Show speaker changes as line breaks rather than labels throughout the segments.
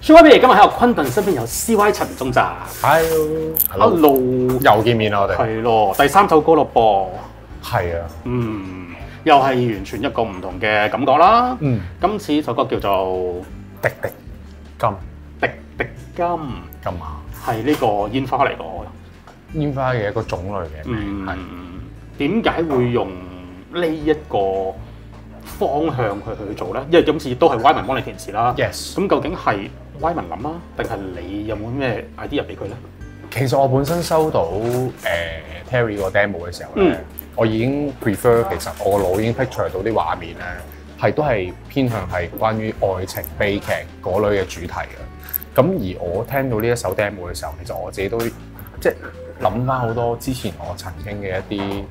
JYP 今日喺我昆頓身邊有 CY 陳宗澤
Hello， 又見面啦，我哋
係咯，第3首歌咯噃，
係啊，
又係完全一個唔同嘅感覺啦。今次首歌叫做
滴滴金，
滴滴金，
金啊，
係呢個煙花嚟個
煙花嘅一個種類嘅名，係
點解會用呢一個方向去做咧？因為今次都係 Y 文幫你填詞啦。
Yes，
咁究竟係 Y 文諗啊，定係你有冇咩 idea 俾佢咧？
其實我本身收到Terry 個 demo 嘅時候咧，我已經 prefer 其實我個腦已經 picture 到啲畫面咧，係都係偏向係關於愛情悲劇嗰類嘅主題嘅。咁而我聽到呢一首 demo 嘅時候，其實我自己都即係諗翻好多之前我曾經嘅一啲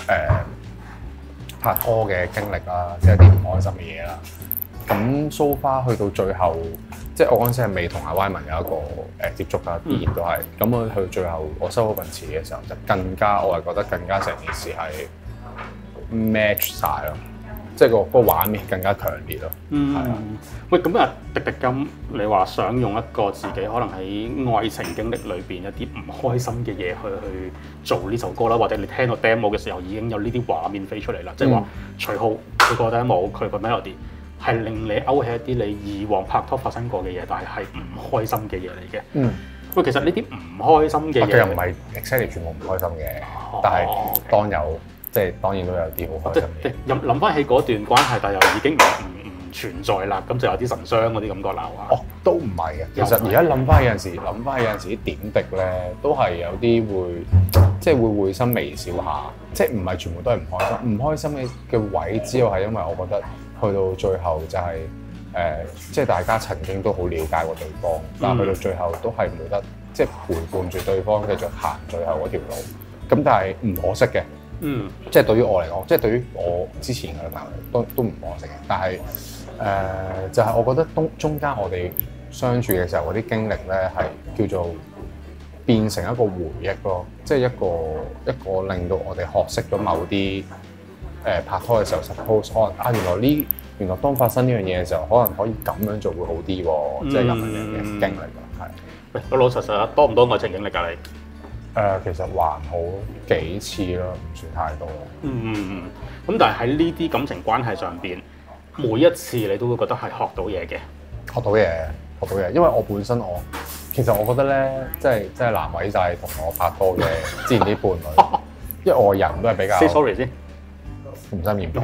拍拖嘅經歷啦，即係一啲唔開心嘅嘢啦。咁 so far 去到最後，即係我嗰陣時係未同阿 Y 文有一個接觸啦，依然都係。咁我去到最後，我收嗰份詞嘅時候，就更加我係覺得更加成件事係 match 晒咯，即係個畫面更加強烈咯。係啊。
喂，咁啊，滴滴金，你話想用一個自己可能喺愛情經歷裏邊一啲唔開心嘅嘢去做呢首歌啦，或者你聽到 demo 嘅時候已經有呢啲畫面飛出嚟啦，即係話徐浩佢個 demo 佢個 melody 係令你勾起一啲你以往拍拖發生過嘅嘢，但係唔開心嘅嘢嚟嘅。喂，其實呢啲唔開心嘅嘢，
又唔係 exactly 全部唔開心嘅，但係當有即係當然都有啲好開心嘅。
諗翻起嗰段關係，但又已經唔存在啦，咁就有啲神傷嗰啲感覺啦，係嘛？
都唔係嘅。其實而家諗翻有陣時啲點滴咧，都係有啲會即係會會心微笑下，即係唔係全部都係唔開心。唔開心嘅位，只有係因為我覺得去到最後就係即係大家曾經都好了解過對方，但係去到最後都係冇得即係陪伴住對方繼續行最後嗰條路。咁但係唔可惜嘅。即係對於我嚟講，即係對於我之前嘅男友都唔可惜嘅。但係就係我覺得中間我哋相處嘅時候嗰啲經歷咧，係叫做變成一個回憶咯，即係一個令到我哋學識咗某啲拍拖嘅時候 suppose 可能原來當發生呢樣嘢嘅時候，可能可以咁樣做會好啲喎，即係咁樣嘅經歷咯，係。
喂，老老實實啊，多唔多愛情經歷㗎你？
其實還好幾次咯，唔算太多。
咁但係喺呢啲感情關係上邊，每一次你都會覺得係學到嘢嘅。學到
嘢，因為我本身其實我覺得咧，即係難為晒同我拍拖嘅之前啲伴侶，因為我人都係比較。
Say sorry 先，
唔使嚴重。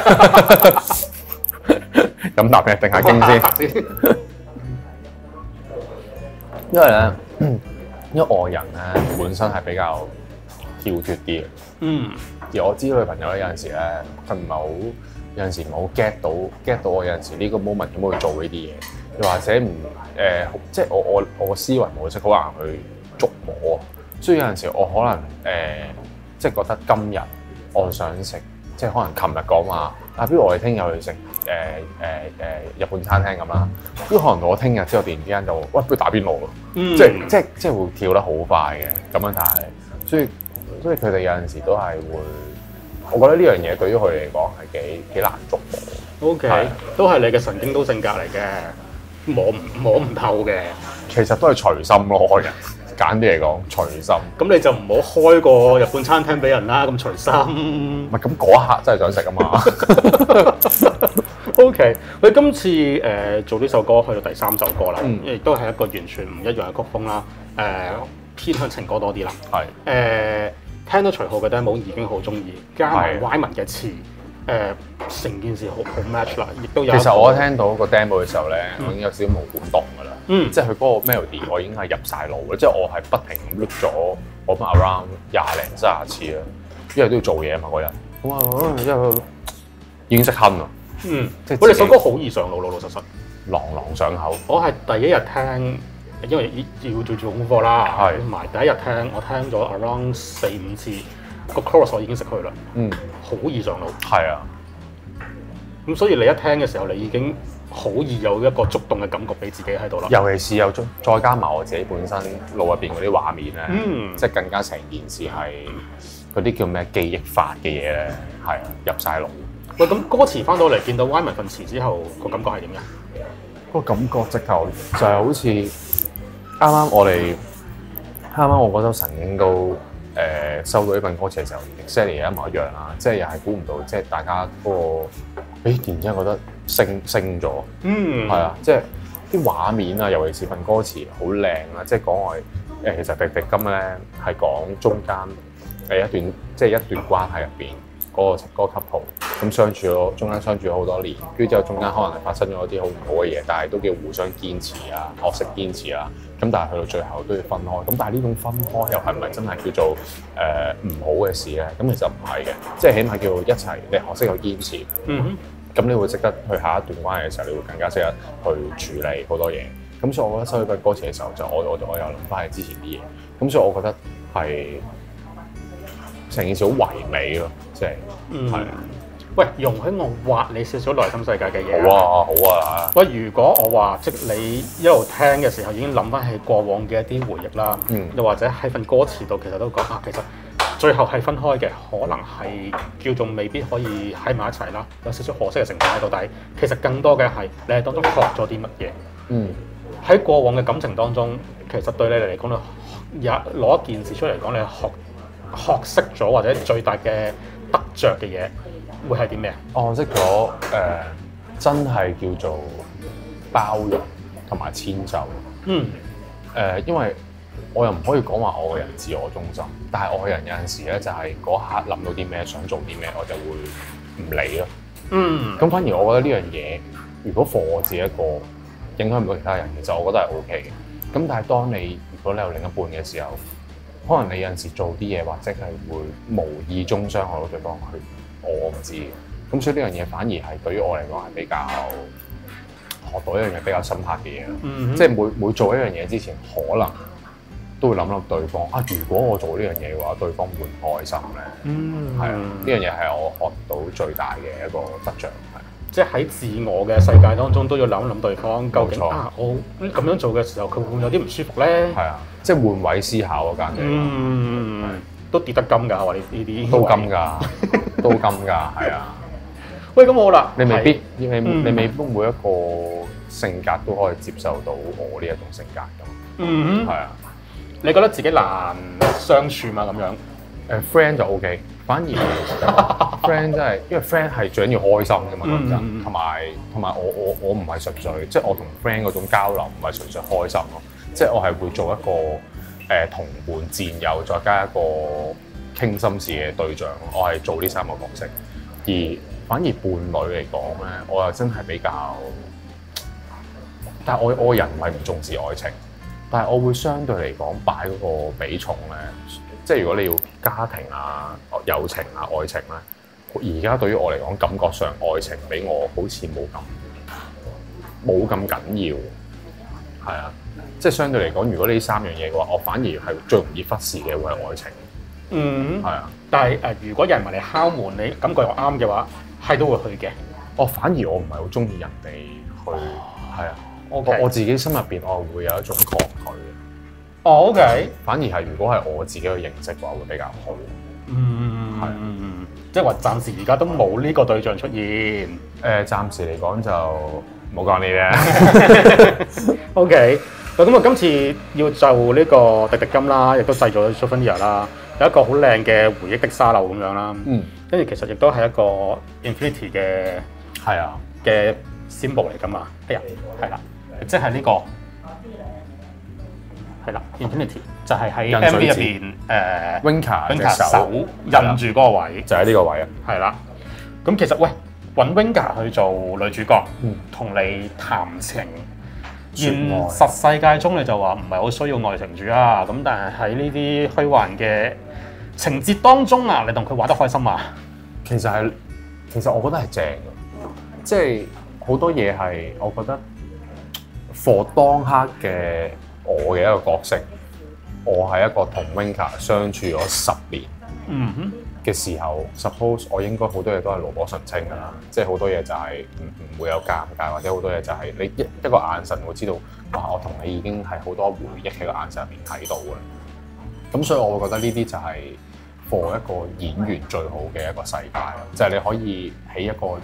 飲啖嘢定下驚先。因為我人咧本身係比較跳脫啲嘅，而我知道女朋友咧有陣時咧，佢唔係好有陣時唔係好 get 到我有陣時呢個 moment 咁去做呢啲嘢，又或者即係我個思維模式好難去捉摸，所以有陣時我可能即係覺得今日我想食，即係可能琴日講話不如我哋聽日去食日本餐廳咁啦，都可能到我聽日之後突然之間就喂，不如打邊爐咯，即係會跳得好快嘅咁樣，但係所以佢哋有陣時都係會，我覺得呢樣嘢對於佢嚟講係幾難捉摸。
OK， 都係你嘅神經刀性格嚟嘅，摸唔透嘅。
其實都係隨心咯，我人簡啲嚟講隨心。
咁你就唔好開個日本餐廳俾人啦，咁隨心。
唔係咁嗰一刻真係想食啊嘛。
OK， 佢今次做呢首歌去到第3首歌啦，亦都係一個完全唔一樣嘅曲風啦，偏向情歌多啲啦。係聽到徐浩嘅 demo 已經好中意，加埋 Y 文嘅詞，成件事好 match 啦，亦都有。其實
我聽到個 demo 嘅時候咧，我已經有少少毛管動㗎啦。即係佢嗰個 melody 我已經係入晒腦嘅，即係我係不停咁 loop 咗我諗 around 20零30次啦，因為都要做嘢嘛嗰日。咁啊，因為已經識哼啦。
即係我哋首歌好易上腦，老老實實，
朗朗上口。我
係第一日聽，因為要做功課啦，同埋第一日聽，我聽咗 around 4-5次，個 chorus 我已經識佢啦。好易上腦。係啊。咁所以你一聽嘅時候，你已經好易有一個觸動嘅感覺俾自己喺度啦。尤其是又再加埋我自己本身腦入邊嗰啲畫面咧，即係更加成件事係嗰啲叫咩記憶法嘅嘢咧，係啊，入晒腦。喂，咁歌詞翻到嚟見到 Y 文份詞之後，個感覺係點嘅？
個感覺直頭就係好似啱啱我嗰首神經都收到呢份歌詞嘅時候 exactly 一模一樣啦，即係又係估唔到，即係大家嗰個突然之間覺得升咗，係啊，即係啲畫面啊，尤其是份歌詞好靚啦，即係講我其實滴滴金咧係講中間一段關係入邊嗰個 couple 咁中間相處咗好多年，跟住之後中間可能係發生咗一啲好唔好嘅嘢，但係都叫互相堅持啊，學識堅持啊，咁但係去到最後都要分開，咁但係呢種分開又係咪真係叫做唔好嘅事咧？咁其實唔係嘅，即係起碼叫一齊你學識去堅持，咁你會識得去下一段關係嘅時候，你會更加識得去處理好多嘢。咁所以我覺得收呢份歌詞嘅時候，就我又諗翻起之前啲嘢，咁所以我覺得係成件事好唯美咯，即係係。
喂，容許我挖你少少內心世界嘅嘢。
好啊。
喂，如果我話即你一路聽嘅時候已經諗翻起過往嘅一啲回憶啦，又或者喺份歌詞度其實都講其實最後係分開嘅，可能係叫做未必可以喺埋一齊啦，有少少可惜嘅成分喺度。但係其實更多嘅係你喺當中學咗啲乜嘢。喺過往嘅感情當中，其實對你嚟講，你攞一件事出嚟講，你學識咗或者最大嘅得着嘅嘢，會係啲咩啊？學識咗真係叫做包容同埋遷就。因為我又唔可以講話我個人自我中心，但係我個人有陣時咧就係嗰刻諗到啲咩，想做啲咩，我就會唔理咯。咁反而我覺得呢樣嘢，如果放我自己一個影響唔到其他人，其實我覺得係 OK 嘅。咁但係當如果你有另一半嘅時候，可能你有陣時做啲嘢，或者係會無意中傷害到對方，我唔知嘅。咁所以呢樣嘢反而係對於我嚟講係比較學到一樣嘢比較深刻嘅嘢。即係每做一樣嘢之前，可能都會諗對方啊。如果我做呢樣嘢嘅話，對方會唔開心咧？係啊，呢樣嘢係我學到最大嘅一個得着。即係喺自我嘅世界當中，都要諗對方究竟我咁樣做嘅時候，佢會唔會有啲唔舒服咧？係啊，
即係換位思考嗰間嘢。
都跌得金㗎，話呢啲
都金㗎，都金㗎，係啊。
喂，咁好啦，
你未必每一個性格都可以接受到我呢一種性格㗎。係啊。
你覺得自己難相處嘛？咁樣
friend 就 OK。反而 friend 真係，因為 friend 係最緊要開心㗎嘛，講真。同埋我唔係純粹，即係我同 friend 嗰種交流唔係純粹開心咯，即係我係會做一個同伴、戰友，再加一個傾心事嘅對象。我係做呢三個角色。而反而伴侶嚟講咧，我又真係比較，但係我人唔係唔重視愛情，但係我會相對嚟講擺嗰個比重咧。即係如果你要家庭啊、友情啊、愛情咧，而家對於我嚟講，感覺上愛情比我好似冇咁緊要，係啊。即係相對嚟講，如果呢三樣嘢嘅話，我反而係最容易忽視嘅會係愛情。係啊。但係如果有人嚟敲門，你感覺又啱嘅話，係都會去嘅。反而我唔係好中意人哋去，係啊。我自己心入邊，我會有一種抗拒嘅。OK。反而係如果係我自己去認識嘅話，會比較好。
即係話暫時而家都冇呢個對象出現。
暫時嚟講就冇講呢啲。
OK。咁啊，今次要就呢個滴滴金啦，亦都製造咗 Souvenir 啦，有一個好靚嘅回憶的沙漏咁樣啦。跟住其實亦都係一個 Infinity 嘅 symbol 嚟㗎嘛。係啦，即係呢個。係啦 ，Infinity 就係喺 MV 入邊Winka 手印住嗰個位，
就喺呢個位啊。
係啦，咁其實喂揾 Winka 去做女主角，同你談情，現實世界中你就話唔係好需要愛情住啊。咁但係喺呢啲虛幻嘅情節當中啊，你同佢玩得開心啊？
其實我覺得係正嘅，即係好多嘢係我覺得 for 當刻嘅。我嘅一個角色，我係一個同 Winka 相處咗10年嘅時候，suppose 我應該好多嘢都係爐火純青㗎啦，即係好多嘢就係唔會有尷尬，或者好多嘢就係你一個眼神會知道，哇！我同你已經係好多回憶喺個眼神入面睇到嘅。咁所以我會覺得呢啲就係 for 一個演員最好嘅一個世界，就係你可以喺一個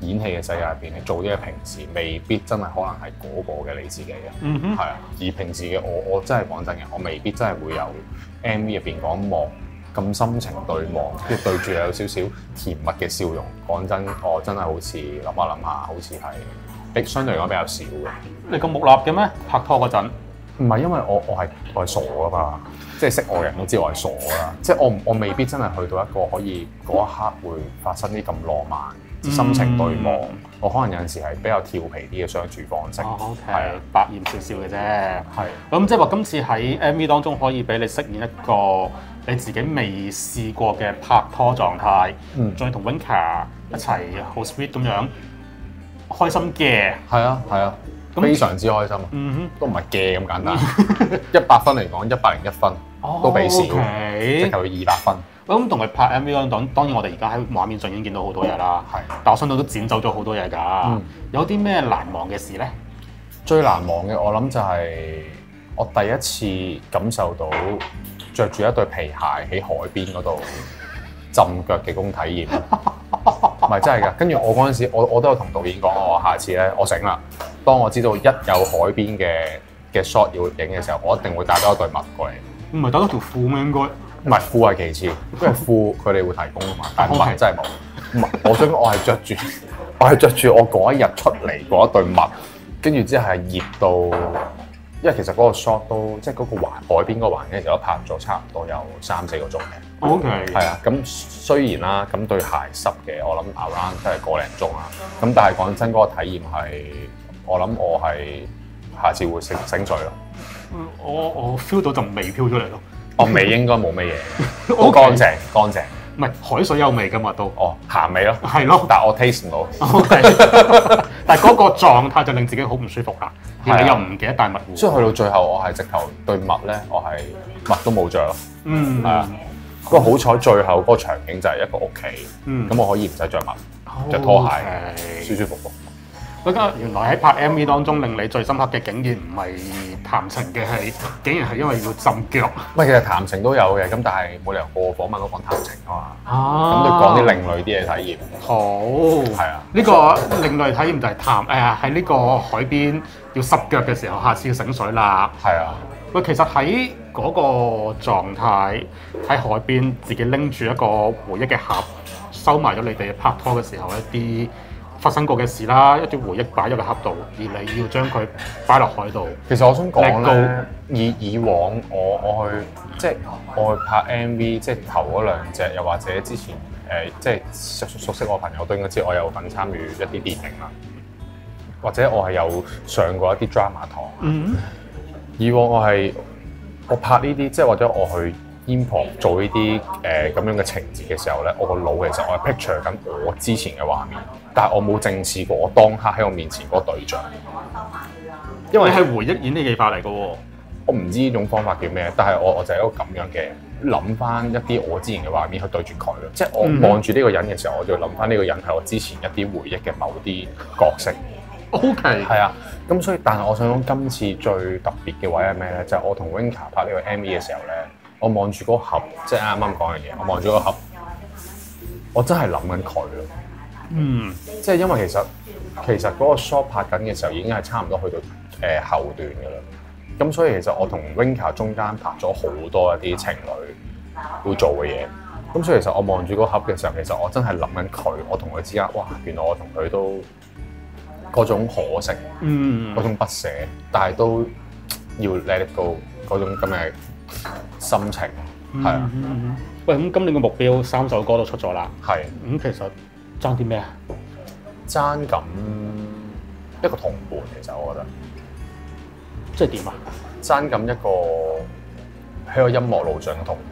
演戲嘅世界入邊，你做啲嘢平時未必真係可能係嗰個嘅你自己嘅，係啊。而平時嘅我真係講真嘅，我未必真係會有 MV 入邊嗰一幕咁深情對望，跟住對住有少少甜蜜嘅笑容。講真，我真係好似諗下諗下，好似係相對嚟講比較少嘅。
你咁木訥嘅咩？拍拖嗰陣？
唔係，因為我係傻噶嘛，即係識我嘅人都知我係傻噶啦。即係我未必真係去到一個可以嗰一刻會發生啲咁浪漫、深情對望。我可能有陣時係比較調皮啲嘅相處方式。
OK，百厭少少嘅啫。係。咁即係話今次喺 MV 當中可以俾你飾演一個你自己未試過嘅拍拖狀態，再同 Winka 一齊好 sweet 咁樣，開心嘅。係
啊，非常之開心。都唔係嘅咁簡單。100分嚟講，101分都比少，即係佢200分。
咁同佢拍 MV 嗰陣，當然我哋而家喺畫面上已經見到好多嘢啦。但我相信都剪走咗好多嘢㗎。有啲咩難忘嘅事咧？
最難忘嘅我諗就係我第一次感受到着住一對皮鞋喺海邊嗰度浸腳嘅嗰種體驗。唔係真係㗎，跟住我嗰陣時，我都有同導演講，我下次咧，我醒啦。當我知道一有海邊嘅 shot 要影嘅時候，我一定會帶多一對襪過嚟。
唔係帶多條褲咩？應該
唔係褲係其次，因為褲佢哋會提供啊嘛，但係襪真係冇。唔係，我想講我係着住我嗰一日出嚟嗰一對襪，跟住之後係熱到，因為其實嗰個 shot 都即係嗰個海邊嗰個環境，其實都拍咗差唔多有3-4個鐘嘅。
OK。係
啊，咁雖然啦，咁對鞋濕嘅，我諗 around 都係個零鐘啦。咁但係講真，嗰個體驗係，我諗我係下次會醒水咯。
我 feel 到陣味飄出嚟咯。
味應該冇乜嘢，好乾淨。
唔係海水有味㗎嘛都。
鹹味咯。
係咯。
但係我 taste 唔到。
OK。但係嗰個狀態就令自己好唔舒服啦。而你又唔記得帶襪護。
所以去到最後，我係直頭對襪咧，我係襪都冇着咯。係啊。不過好彩最後嗰個場景就係一個屋企，咁我可以唔使着襪，着拖鞋，舒舒服服。
原來喺拍 MV 當中令你最深刻嘅，竟然唔係談情嘅，竟然係因為要浸腳。
其實談情都有嘅，咁但係冇理由個個訪問都講談情啊嘛。咁就講啲另類啲嘅體驗。
好。係啊。呢個另類體驗就係喺呢個海邊要濕腳嘅時候，下次要醒水啦。
係啊。
其實喺嗰個狀態喺海邊，自己拎住一個回憶嘅盒，收埋咗你哋拍拖嘅時候一啲發生過嘅事啦，一啲回憶擺咗個盒度，而你要將佢擺落海度。
其實我想講咧，以往我去即係我去拍 MV，即係頭嗰2隻，又或者之前即係熟悉我朋友都應該知，我有份參與一啲電影啦，或者我係有上過一啲 drama 堂。以往我拍呢啲，即係或者我去 import 做呢啲咁樣嘅情節嘅時候咧，我個腦其實我係 picture 緊我之前嘅畫面，但係我冇正視過我當刻喺我面前嗰個對象，
因為你係回憶演戲技法嚟嘅喎。
我唔知呢種方法叫咩，但係我就係一個咁樣嘅諗翻一啲我之前嘅畫面去對住佢咯，即係我望住呢個人嘅時候，我就諗翻呢個人係我之前一啲回憶嘅某啲角色。
OK。
係啊。咁所以，但係我想講今次最特別嘅位係咩咧？就係我同 Winka 拍呢個 MV 嘅時候咧，我望住嗰個盒，即係啱啱講嘅嘢，我望住嗰個盒，我真係諗緊佢咯。即係因為其實嗰個 shot 拍緊嘅時候已經係差唔多去到後段㗎啦。咁所以其實我同 Winka 中間拍咗好多一啲情侶會做嘅嘢。咁所以其實我望住嗰個盒嘅時候，其實我真係諗緊佢，我同佢之間，哇！原來我同佢都〜嗰種可惜，嗰種不捨，但係都要 let it go 嗰種咁嘅心情，係啊。
喂，咁今年嘅目標3首歌都出咗啦，
係。
咁其實爭啲咩啊？
爭緊一個同伴，其實我覺得，
即係點啊？
爭緊一個喺個音樂路上嘅同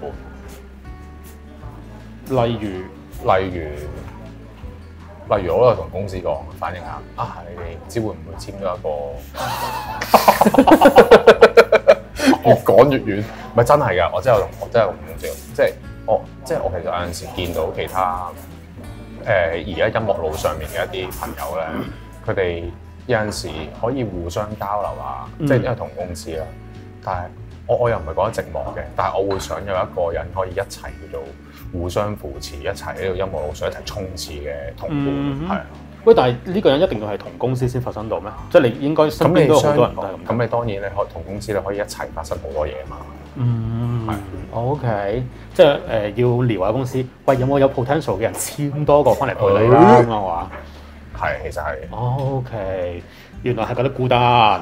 伴，例如我都有同公司講，反映下你哋唔知會唔會簽咗一個越講越遠，唔係真係㗎，我真係同公司，即係我其實有陣時見到其他而家音樂路上面嘅一啲朋友咧，佢哋有陣時可以互相交流啊，即係因為同公司啦，但係我又唔係覺得寂寞嘅，但係我會想有一個人可以一齊叫做互相扶持，一齊喺度音樂路上一齊衝刺嘅同伴，係啊。
喂，但係呢個人一定要係同公司先發生到咩？即係你應該身邊都有好多人都係咁。
咁你當然你可同公司你可以一齊發生好多嘢嘛。
OK， 即係要撩下公司，喂有冇有 potential 嘅人簽多個翻嚟陪你啦咁啊嘛？
係，其實係。
OK， 原來係覺得孤單，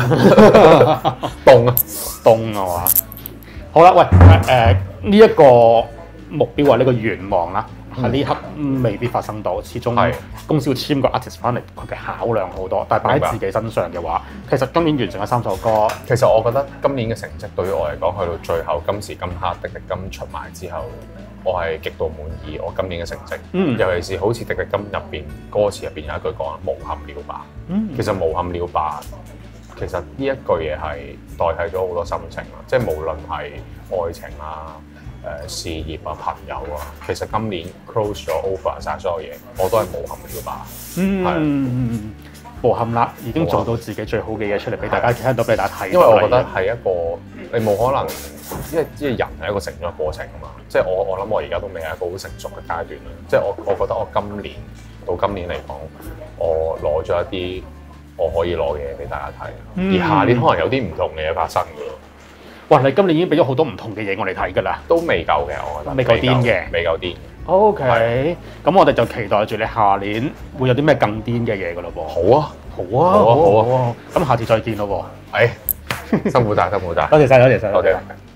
凍啊嘛。好啦，喂呢一個目標或呢個願望啦，喺呢刻未必發生到，始終公司要簽個 artist 翻嚟，佢嘅考量好多。但係擺喺自己身上嘅話，其實今年完成咗3首歌。
其實我覺得今年嘅成績對於我嚟講，去到最後今時今刻滴滴金出埋之後，我係極度滿意我今年嘅成績。尤其是好似滴滴金入邊歌詞入邊有一句講無憾了吧。其實無憾了吧，其實呢一句嘢係代替咗好多心情啊！即係無論係愛情啊、事業啊、朋友啊，其實今年 close 咗 over 晒所有嘢，我都係無憾了吧。
無憾啦，已經做到自己最好嘅嘢出嚟俾大家聽到，俾大家睇。
因為我覺得係一個你冇可能，因為人係一個成長嘅過程啊嘛。即係我諗我而家都未係一個好成熟嘅階段啦。即係我覺得我今年到今年嚟講，我攞咗一啲我可以攞嘅嘢俾大家睇。而下年可能有啲唔同嘅嘢發生㗎。
哇！你今年已經俾咗好多唔同嘅嘢我哋睇㗎啦，
都未夠嘅，我覺得
未夠癲嘅，
未夠癲。
OK，咁我哋就期待住你下年會有啲咩更癲嘅嘢㗎咯噃。
好啊，
好啊，咁下次再見咯喎。
辛苦晒，辛苦晒。
多謝晒。